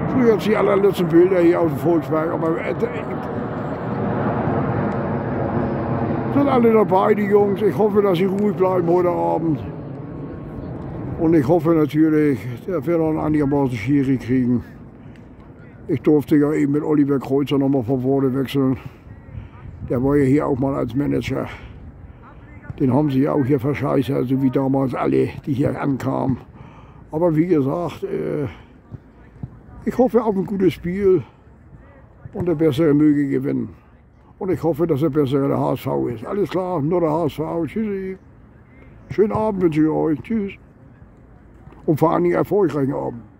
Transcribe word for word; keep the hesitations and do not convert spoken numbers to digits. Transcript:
Früher die allerletzten Bilder hier auf dem Volksberg, aber äh, sind alle dabei, die Jungs. Ich hoffe, dass sie ruhig bleiben heute Abend. Und ich hoffe natürlich, dass wir noch einigermaßen Schiri kriegen. Ich durfte ja eben mit Oliver Kreuzer nochmal von Worte wechseln. Der war ja hier auch mal als Manager. Den haben sie ja auch hier verscheißert, so wie damals alle, die hier ankamen. Aber wie gesagt, äh, ich hoffe auf ein gutes Spiel und der Bessere möge gewinnen. Und ich hoffe, dass der Bessere der H S V ist. Alles klar, nur der H S V. Tschüssi. Schönen Abend wünsche ich euch. Tschüss. Und vor allem einen erfolgreichen Abend.